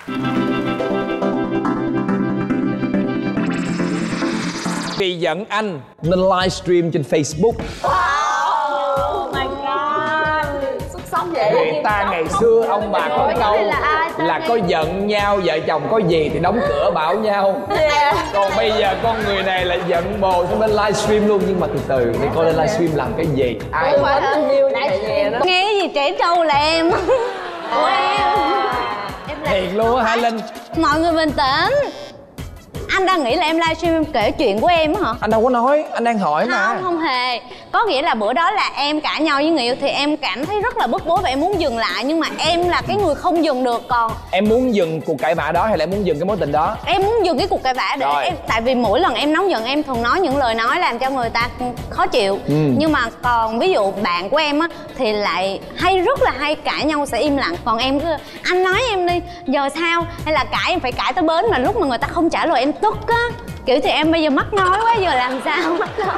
Vì giận anh nên livestream trên Facebook. Oh my god, xuất sắc vậy. Người ta ngày xưa ông bà có câu là có giận nhau, vợ chồng có gì thì đóng cửa bảo nhau. Còn bây giờ con người này là giận bồ xong lên livestream luôn. Nhưng mà từ từ đi, coi lên livestream làm cái gì? Ai không phải tình yêu vậy đó. Nghe cái gì trẻ trâu là em. Của em. Thiệt luôn á hả Linh? Mọi người bình tĩnh. Anh đang nghĩ là em livestream em kể chuyện của em hả? Anh đâu có nói, anh đang hỏi mà. Không hề. Có nghĩa là bữa đó là em cãi nhau với người yêu thì em cảm thấy rất là bức bối và em muốn dừng lại. Nhưng mà em là cái người không dừng được. Còn em muốn dừng cuộc cãi vã đó hay là em muốn dừng cái mối tình đó? Em muốn dừng cái cuộc cãi vã để em, tại vì mỗi lần em nóng giận em thường nói những lời nói làm cho người ta khó chịu. Nhưng mà còn ví dụ bạn của em á thì lại rất là hay cãi nhau sẽ im lặng. Còn em cứ anh nói em đi, giờ sao? Hay là cãi em phải cãi tới bến mà lúc mà người ta không trả lời em tức á. Kiểu thì em bây giờ mắc nói quá, giờ làm sao?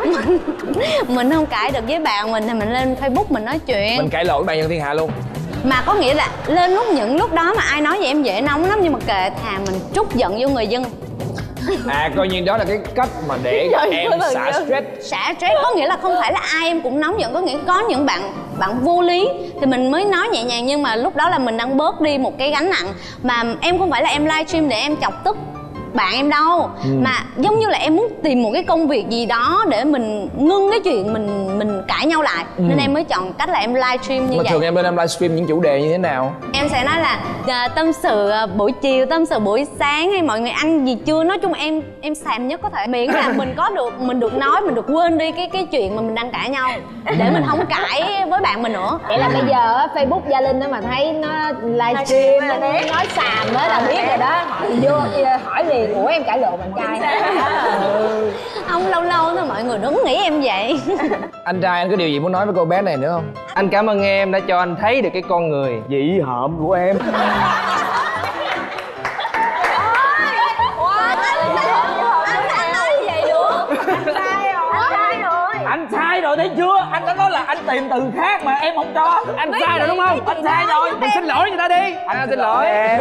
Mình không cãi được với bạn mình thì mình lên Facebook mình nói chuyện. Mình cãi lộn với bạn nhân thiên hạ luôn. Mà có nghĩa là lên những lúc đó mà ai nói vậy em dễ nóng lắm. Nhưng mà kệ, thà mình trút giận vô người dân. Coi như đó là cái cách mà để em xả stress. Xả stress có nghĩa là không phải là ai em cũng nóng giận. Có nghĩa có những bạn vô lý thì mình mới nói nhẹ nhàng. Nhưng mà lúc đó là mình đang bớt đi một cái gánh nặng. Mà em không phải là em livestream để em chọc tức bạn em đâu. Mà giống như là em muốn tìm một cái công việc gì đó để mình ngưng cái chuyện mình cãi nhau lại. Nên em mới chọn cách là em livestream như vậy. Thường em lên em livestream những chủ đề như thế nào? Em sẽ nói là tâm sự buổi chiều, tâm sự buổi sáng, hay mọi người ăn gì chưa. Nói chung em xàm nhất có thể. Miễn là mình được nói, mình được quên đi cái chuyện mà mình đang cãi nhau, để mình không cãi với bạn mình nữa. Vậy là bây giờ Facebook Gia Linh đó mà thấy nó livestream nó nói xàm mới là biết rồi đó. Hỏi liền của em cãi lộn bạn trai. Không, lâu lâu thôi mọi người đừng nghĩ em vậy. Anh trai, anh có điều gì muốn nói với cô bé này nữa không? Anh cảm ơn em đã cho anh thấy được cái con người dị hợm của em. Anh sai rồi thấy chưa? Anh đã nói là anh tìm từ khác mà em không cho. Anh sai rồi đúng không? Anh sai rồi. Mình xin lỗi người ta đi. Anh xin lỗi em.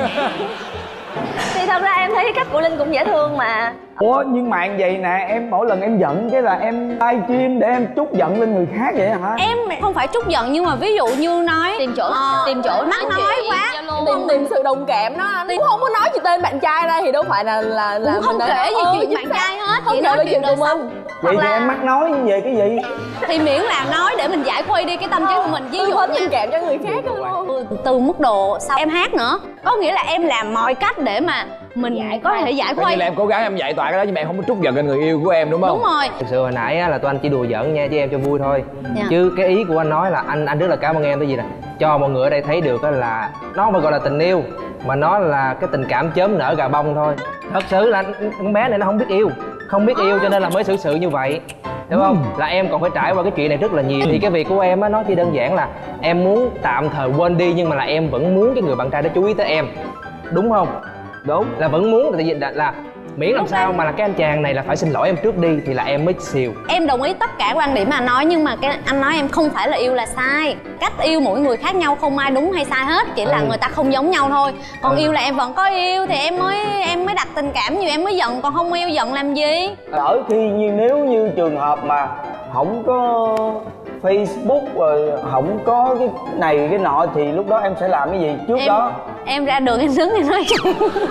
Thì thật ra em thấy cái cách của Linh cũng dễ thương mà. Ủa nhưng mà vậy nè, em mỗi lần em giận cái là em livestream để em trút giận lên người khác vậy hả? Em không phải trút giận nhưng mà ví dụ như nói tìm chỗ mắc nói quá, tìm sự đồng cảm đó. Anh cũng không có nói gì tên bạn trai ra thì đâu phải là cũng không kể gì chuyện bạn trai hết, chỉ nói chuyện của mình. Vậy thì em mắc nói về cái gì? Thì miễn là nói để mình giải khuây đi cái tâm trí của mình. Ví dụ tình cảm cho người khác luôn. Từ mức độ sau em hát nữa, có nghĩa là em làm mọi cách để mà mình có thể giải khuây. Vậy là em cố gắng em giải tỏa cái đó nhưng mà em không có trút giận lên người yêu của em đúng không? Đúng rồi. Thực sự hồi nãy là tụi anh chỉ đùa giỡn nha, chứ em cho vui thôi. Chứ cái ý của anh nói là anh rất là cảm ơn em cái gì nè, cho mọi người ở đây thấy được là nó không phải gọi là tình yêu mà nó là cái tình cảm chớm nở gà bông thôi. Thật sự là con bé này nó không biết yêu, cho nên là mới xử sự như vậy, đúng không? Là em còn phải trải qua cái chuyện này rất là nhiều. Thì cái việc của em á, nó chỉ đơn giản là em muốn tạm thời quên đi, nhưng mà là em vẫn muốn cái người bạn trai đó chú ý tới em, đúng không? Đúng, là vẫn muốn, tại vì là miễn làm sao mà là cái anh chàng này là phải xin lỗi em trước đi thì là em mới xìu. Em đồng ý tất cả quan điểm mà anh nói, nhưng mà cái anh nói em không phải là yêu là sai. Cách yêu mỗi người khác nhau, không ai đúng hay sai hết, chỉ là người ta không giống nhau thôi. Còn yêu là em vẫn có yêu thì em mới đặt tình cảm nhiều em mới giận, còn không yêu giận làm gì. Ở khi nếu như trường hợp mà không có Facebook rồi không có cái này cái nọ thì lúc đó em sẽ làm cái gì trước đó? Em ra đường em đứng em nói chuyện.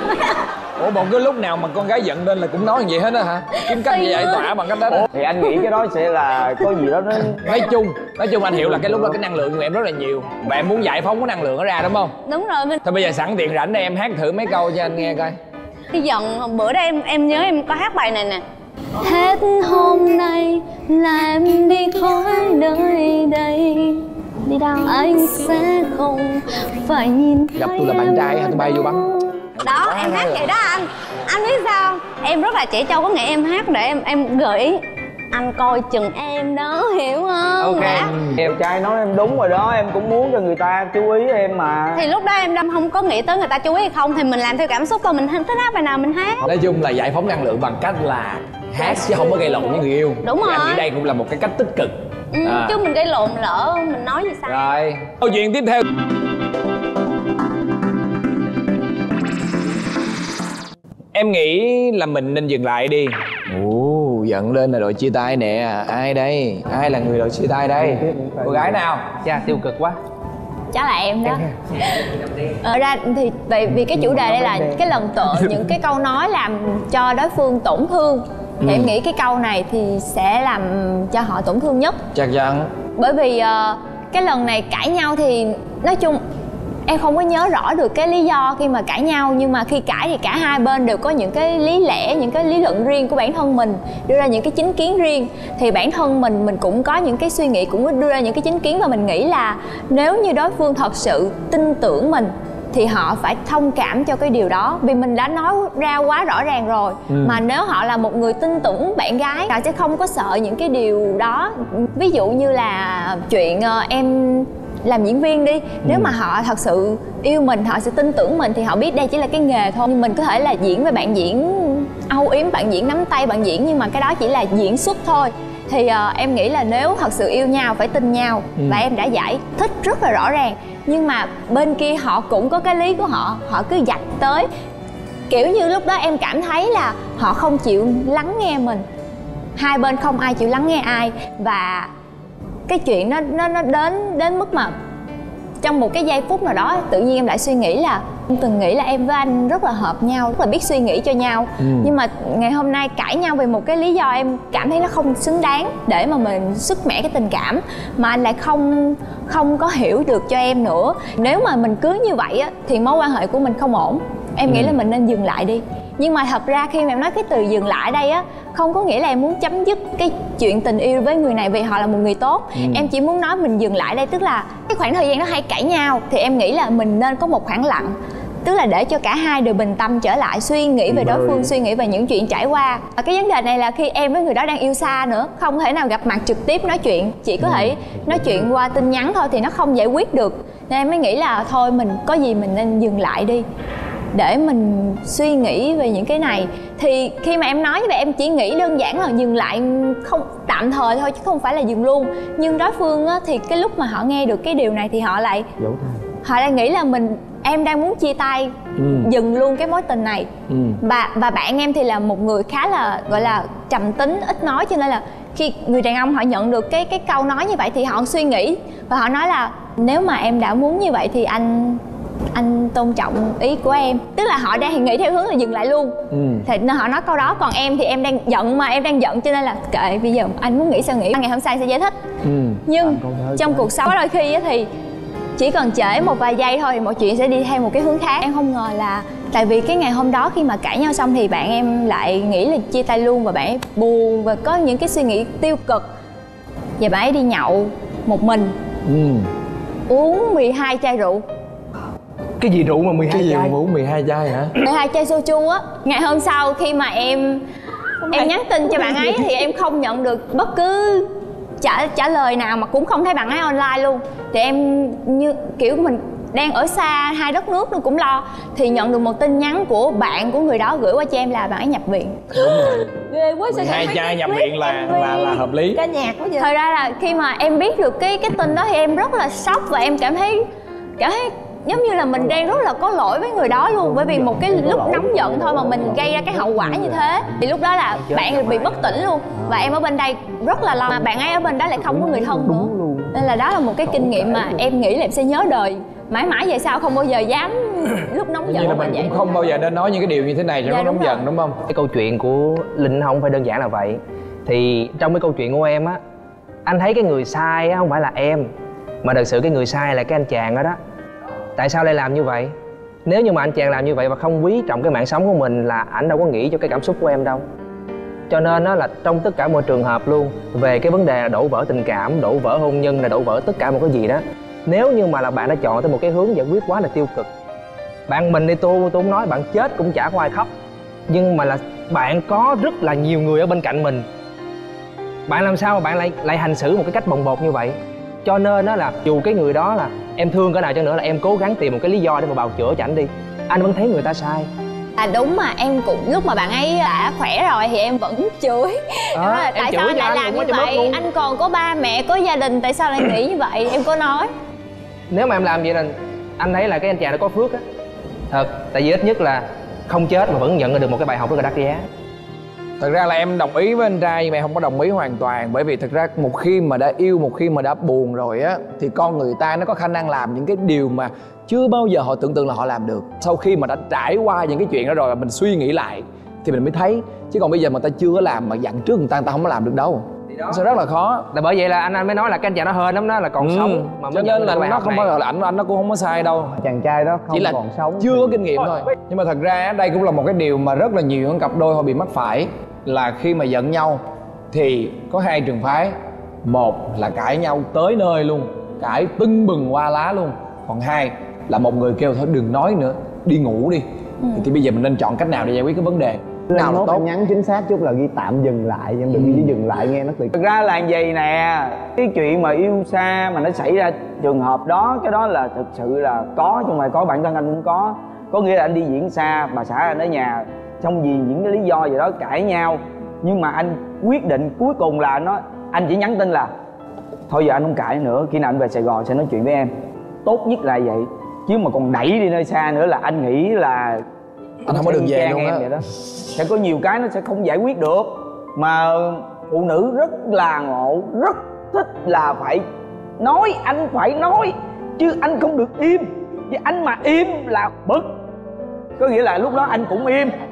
Ủa một cái lúc nào mà con gái giận lên là cũng nói như vậy hết á hả? Kiếm cách giải tỏa bằng cách đó đó. Thì anh nghĩ cái đó sẽ là có gì đó nó nói chung anh hiểu là cái lúc đó cái năng lượng của em rất là nhiều và em muốn giải phóng cái năng lượng đó ra đúng không? Đúng rồi. Thôi bây giờ sẵn tiện rảnh đây em hát thử mấy câu cho anh nghe coi. Cái giận bữa đó em nhớ em có hát bài này nè. Hết hôm nay là em đi khỏi nơi đây. Đi đâu? Anh sẽ không phải nhìn gặp tôi là bạn trai hả? Tôi bay vô bắn. Đó em hát vậy đó anh. Anh biết sao? Em rất là trẻ trâu, có nghĩa em hát để em gợi ý anh coi chừng em đó, hiểu không? Ok. Em trai nói em đúng rồi đó, em cũng muốn cho người ta chú ý em mà. Thì lúc đó em đang không có nghĩ tới người ta chú ý hay không, thì mình làm theo cảm xúc thôi, mình thích hát bài nào mình hát. Nói chung là giải phóng năng lượng bằng cách là hát chứ không có gây lộn với người yêu. Đúng rồi. Anh nghĩ đây cũng là một cái cách tích cực. Chứ mình gây lộn lỡ mình nói gì sao. Rồi câu chuyện tiếp theo. Em nghĩ là mình nên dừng lại đi. Ồ, giận lên là đội chia tay nè. Ai đây? Ai là người đội chia tay đây? Cô gái nào? Chà, tiêu cực quá. Chắc là em đó. Ra thì tại vì cái chủ đề đây là cái lần tựa những cái câu nói làm cho đối phương tổn thương, thì em nghĩ cái câu này thì sẽ làm cho họ tổn thương nhất. Chắc chắn. Bởi vì cái lần này cãi nhau thì nói chung em không có nhớ rõ được cái lý do khi mà cãi nhau, nhưng mà khi cãi thì cả hai bên đều có những cái lý lẽ, những cái lý luận riêng của bản thân mình, đưa ra những cái chính kiến riêng. Thì bản thân mình cũng có những cái suy nghĩ, cũng đưa ra những cái chính kiến, và mình nghĩ là nếu như đối phương thật sự tin tưởng mình thì họ phải thông cảm cho cái điều đó, vì mình đã nói ra quá rõ ràng rồi. Mà nếu họ là một người tin tưởng bạn gái, họ sẽ không có sợ những cái điều đó. Ví dụ như là chuyện em làm diễn viên đi, nếu mà họ thật sự yêu mình, họ sẽ tin tưởng mình, thì họ biết đây chỉ là cái nghề thôi. Nhưng mình có thể là diễn với bạn diễn âu yếm, bạn diễn nắm tay, bạn diễn, nhưng mà cái đó chỉ là diễn xuất thôi. Thì em nghĩ là nếu thật sự yêu nhau phải tin nhau. Và em đã giải thích rất là rõ ràng, nhưng mà bên kia họ cũng có cái lý của họ, họ cứ dạch tới. Kiểu như lúc đó em cảm thấy là họ không chịu lắng nghe mình, hai bên không ai chịu lắng nghe ai. Và cái chuyện nó đến mức mà trong một cái giây phút nào đó tự nhiên em lại suy nghĩ là em từng nghĩ là em với anh rất là hợp nhau, rất là biết suy nghĩ cho nhau. Nhưng mà ngày hôm nay cãi nhau vì một cái lý do em cảm thấy nó không xứng đáng để mà mình sức mẻ cái tình cảm, mà anh lại không có hiểu được cho em nữa. Nếu mà mình cứ như vậy á thì mối quan hệ của mình không ổn. Em nghĩ là mình nên dừng lại đi. Nhưng mà thật ra khi mà em nói cái từ dừng lại đây á, không có nghĩa là em muốn chấm dứt cái chuyện tình yêu với người này vì họ là một người tốt. Em chỉ muốn nói mình dừng lại đây, tức là cái khoảng thời gian đó hay cãi nhau thì em nghĩ là mình nên có một khoảng lặng, tức là để cho cả hai đều bình tâm trở lại, suy nghĩ về đối phương, suy nghĩ về những chuyện trải qua. Và cái vấn đề này là khi em với người đó đang yêu xa nữa, không thể nào gặp mặt trực tiếp nói chuyện, chỉ có thể nói chuyện qua tin nhắn thôi, thì nó không giải quyết được. Nên em mới nghĩ là thôi mình có gì mình nên dừng lại đi, để mình suy nghĩ về những cái này. Thì khi mà em nói như vậy em chỉ nghĩ đơn giản là dừng lại, không tạm thời thôi chứ không phải là dừng luôn. Nhưng đối phương á, thì cái lúc mà họ nghe được cái điều này thì họ lại nghĩ là em đang muốn chia tay, dừng luôn cái mối tình này. Và bạn em thì là một người khá là gọi là trầm tính, ít nói, cho nên là khi người đàn ông họ nhận được cái câu nói như vậy thì họ suy nghĩ và họ nói là nếu mà em đã muốn như vậy thì anh tôn trọng ý của em. Tức là họ đang nghĩ theo hướng là dừng lại luôn. Thì nên họ nói câu đó. Còn em thì em đang giận, mà em đang giận cho nên là kệ, bây giờ anh muốn nghĩ sao nghĩ, ngày hôm sau sẽ giải thích. Nhưng trong cuộc sống đôi khi thì chỉ cần trễ một vài giây thôi thì mọi chuyện sẽ đi theo một cái hướng khác. Em không ngờ là tại vì cái ngày hôm đó khi mà cãi nhau xong thì bạn em lại nghĩ là chia tay luôn, và bạn ấy buồn và có những cái suy nghĩ tiêu cực. Và bạn ấy đi nhậu một mình, uống 12 chai rượu. Cái gì rượu mà 12 chai? Cái gì mà uống 12 chai hả? 12 chai soju á. Ngày hôm sau khi mà em nhắn tin cho bạn ấy thì em không nhận được bất cứ trả lời nào, mà cũng không thấy bạn ấy online luôn. Thì em như kiểu mình đang ở xa hai đất nước nên cũng lo, thì nhận được một tin nhắn của bạn của người đó gửi qua cho em là bạn ấy nhập viện. Đúng rồi. Ghê quá. 12 chai nhập viện là hợp lý. Ca nhạc quá vậy. Thật ra là khi mà em biết được cái tin đó thì em rất là sốc, và em cảm thấy giống như là mình đang rất là có lỗi với người đó luôn. Bởi vì một cái lúc nóng giận thôi mà mình gây ra cái hậu quả như thế. Thì lúc đó là bạn bị bất tỉnh luôn, và em ở bên đây rất là lo, mà bạn ấy ở bên đó lại không có người thân nữa. Nên là đó là một cái kinh nghiệm mà em nghĩ là em sẽ nhớ đời mãi mãi về sau, không bao giờ dám lúc nóng giận. Như là mình cũng không bao giờ nên nói những cái điều như thế này cho nó nóng giận, đúng không? Cái câu chuyện của Linh không phải đơn giản là vậy. Thì trong cái câu chuyện của em á, anh thấy cái người sai á không phải là em, mà thật sự cái người sai là cái anh chàng đó đó. Tại sao lại làm như vậy? Nếu như mà anh chàng làm như vậy và không quý trọng cái mạng sống của mình là ảnh đâu có nghĩ cho cái cảm xúc của em đâu. Cho nên nó là trong tất cả mọi trường hợp luôn, về cái vấn đề là đổ vỡ tình cảm, đổ vỡ hôn nhân, là đổ vỡ tất cả một cái gì đó, nếu như mà là bạn đã chọn tới một cái hướng giải quyết quá là tiêu cực. Bạn mình đi, tôi không nói, bạn chết cũng chả có ai khóc, nhưng mà là bạn có rất là nhiều người ở bên cạnh mình. Bạn làm sao mà bạn lại hành xử một cái cách bồng bột như vậy? Cho nên đó là dù cái người đó là em thương cỡ nào cho nữa, là em cố gắng tìm một cái lý do để mà bào chữa cho ảnh đi, anh vẫn thấy người ta sai. Đúng, mà em cũng lúc mà bạn ấy đã khỏe rồi thì em vẫn chửi. Tại sao anh lại làm như vậy? Anh còn có ba mẹ, có gia đình, tại sao lại nghĩ như vậy? Em có nói. Nếu mà em làm vậy là anh thấy là cái anh chàng đó có phước á. Thật, tại vì ít nhất là không chết mà vẫn nhận ra được một cái bài học rất là đắt giá. Thật ra là em đồng ý với anh trai nhưng mà em không có đồng ý hoàn toàn. Bởi vì thật ra một khi mà đã yêu, một khi mà đã buồn rồi á, thì con người ta nó có khả năng làm những cái điều mà chưa bao giờ họ tưởng tượng là họ làm được. Sau khi mà đã trải qua những cái chuyện đó rồi mà mình suy nghĩ lại thì mình mới thấy. Chứ còn bây giờ mà ta chưa có làm mà dặn trước người ta không có làm được đâu. Nó sẽ rất là khó. Là bởi vậy là anh mới nói là cái anh chàng nó hên lắm đó, là còn sống mà cho nên là nó không phải là anh nó cũng không có sai đâu. Chàng trai đó không chỉ là còn sống, chưa có kinh nghiệm thôi. Nhưng mà thật ra đây cũng là một cái điều mà rất là nhiều những cặp đôi họ bị mắc phải, là khi mà giận nhau thì có hai trường phái. Một là cãi nhau tới nơi luôn, cãi tưng bừng qua lá luôn. Còn hai là một người kêu thôi đừng nói nữa, đi ngủ đi. Thì bây giờ mình nên chọn cách nào để giải quyết cái vấn đề nào là tốt? Em nhắn chính xác chút là ghi tạm dừng lại, em đừng ghi dừng lại nghe nó tuyệt. Thực ra là vậy nè, cái chuyện mà yêu xa mà nó xảy ra trường hợp đó, cái đó là thực sự là có, chứ không phải có, bản thân anh cũng có. Có nghĩa là anh đi diễn xa, bà xã anh ở nhà, xong vì những cái lý do gì đó cãi nhau, nhưng mà anh quyết định cuối cùng là anh chỉ nhắn tin là thôi giờ anh không cãi nữa, khi nào anh về Sài Gòn sẽ nói chuyện với em. Tốt nhất là vậy, chứ mà còn đẩy đi nơi xa nữa là anh nghĩ là anh không có được về luôn vậy đó. Sẽ có nhiều cái nó sẽ không giải quyết được. Mà phụ nữ rất là ngộ, rất thích là phải nói, anh phải nói chứ anh không được im. Vì anh mà im là bực. Có nghĩa là lúc đó anh cũng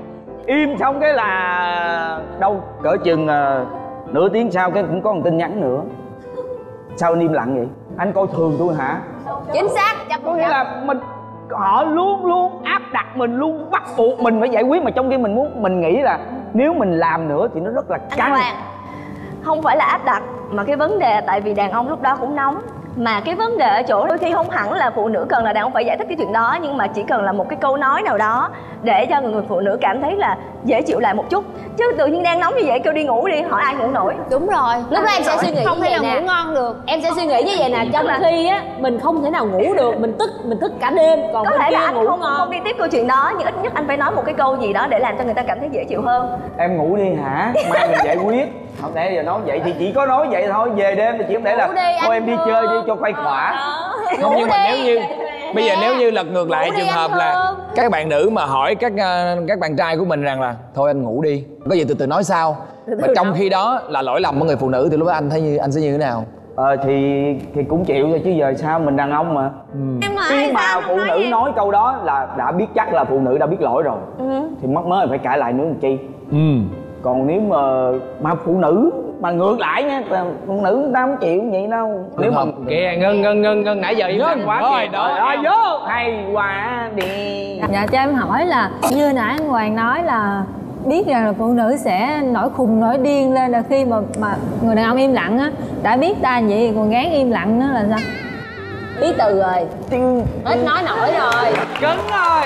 im xong cái là đâu cỡ chừng nửa tiếng sau cái cũng có một tin nhắn nữa. Sao anh im lặng vậy? Anh coi thường tôi hả? Chính xác. Có nghĩa là họ luôn luôn áp đặt mình, luôn bắt buộc mình phải giải quyết, mà trong khi mình nghĩ là nếu mình làm nữa thì nó rất là căng. Không phải là áp đặt mà cái vấn đề tại vì đàn ông lúc đó cũng nóng. Mà cái vấn đề ở chỗ đôi khi không hẳn là phụ nữ cần là đàn ông phải giải thích cái chuyện đó, nhưng mà chỉ cần là một cái câu nói nào đó để cho người phụ nữ cảm thấy là dễ chịu lại một chút. Chứ tự nhiên đang nóng như vậy kêu đi ngủ đi, hỏi ai ngủ nổi. Đúng rồi, Lúc đó em sẽ suy nghĩ không như thể vậy nào nè. ngủ ngon được. Em sẽ suy nghĩ như vậy nè, trong khi á mình không thể nào ngủ được, mình tức cả đêm, còn Có bên thể là kia anh ngủ không ngon. đi tiếp câu chuyện đó, nhưng ít nhất anh phải nói một cái câu gì đó để làm cho người ta cảm thấy dễ chịu hơn. Em ngủ đi hả? Mai mình giải quyết. Không thể giờ nói vậy thì chỉ có nói vậy thôi. Về đêm thì chỉ không để là thôi em đi chơi đi cho khuây khỏa. Không, nhưng mà nếu như bây giờ nếu như lật ngược lại trường hợp là các bạn nữ mà hỏi các bạn trai của mình rằng là thôi anh ngủ đi, có gì từ từ nói sau, mà trong khi đó là lỗi lầm của người phụ nữ, thì lúc đó anh thấy anh sẽ như thế nào? Thì cũng chịu thôi chứ giờ sao, mình đàn ông mà. Khi mà phụ nữ nói câu đó là đã biết chắc là phụ nữ đã biết lỗi rồi. Thì mắc mới phải cãi lại nữa làm chi. Còn nếu mà phụ nữ mà ngược lại nha, phụ nữ người ta không chịu vậy đâu. Nếu mà kìa ngân nãy giờ im lặng quá kìa. Rồi vô hay quá đi. Dạ cho em hỏi là như nãy anh Hoàng nói là biết rằng là phụ nữ sẽ nổi khùng nổi điên lên là khi mà người đàn ông im lặng á, đã biết ta vậy còn gán im lặng nữa là sao? Biết từ rồi, ít nói nổi rồi. Cứng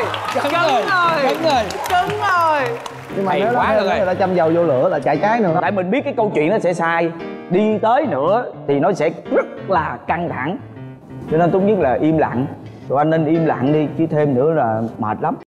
rồi. Nhưng mà hay nếu quá rồi, người ta châm dầu vô lửa là chạy trái nữa. Tại mình biết cái câu chuyện nó sẽ sai, đi tới nữa thì nó sẽ rất là căng thẳng, cho nên tốt nhất là im lặng. Rồi anh nên im lặng đi, chứ thêm nữa là mệt lắm.